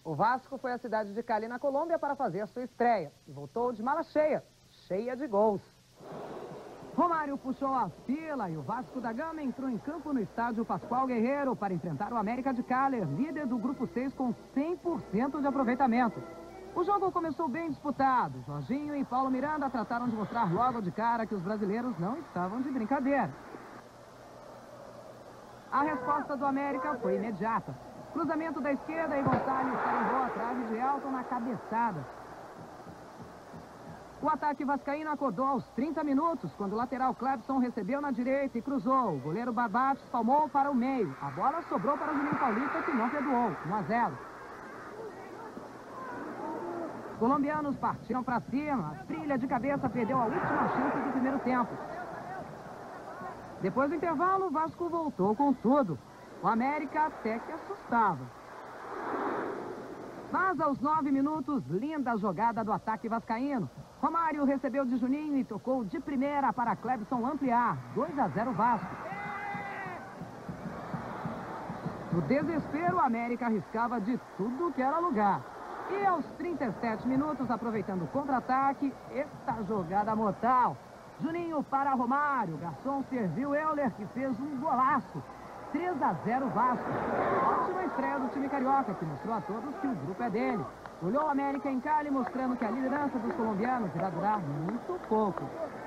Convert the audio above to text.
O Vasco foi à cidade de Cali, na Colômbia, para fazer sua estreia. E voltou de mala cheia, cheia de gols. Romário puxou a fila e o Vasco da Gama entrou em campo no estádio Pascoal Guerreiro para enfrentar o América de Cali, líder do Grupo 6 com 100% de aproveitamento. O jogo começou bem disputado. Jorginho e Paulo Miranda trataram de mostrar logo de cara que os brasileiros não estavam de brincadeira. A resposta do América foi imediata. Cruzamento da esquerda e Gonçalves carimbou a trave de Elton na cabeçada. O ataque vascaíno acordou aos 30 minutos, quando o lateral Clebson recebeu na direita e cruzou. O goleiro Barbatos palmou para o meio. A bola sobrou para o Juninho Paulista, que não perdoou. 1-0. Os colombianos partiram para cima. A trilha de cabeça perdeu a última chance do primeiro tempo. Depois do intervalo, o Vasco voltou com tudo. O América até que assustava. Mas aos 9 minutos, linda jogada do ataque vascaíno. Romário recebeu de Juninho e tocou de primeira para Clebson ampliar. 2-0 Vasco. No desespero, o América arriscava de tudo que era lugar. E aos 37 minutos, aproveitando o contra-ataque, esta jogada mortal. Juninho para Romário. Garçom serviu Euler, que fez um golaço. 3-0 Vasco. Ótima estreia do time carioca, que mostrou a todos que o grupo é dele. Olhou o América em Cali, mostrando que a liderança dos colombianos irá durar muito pouco.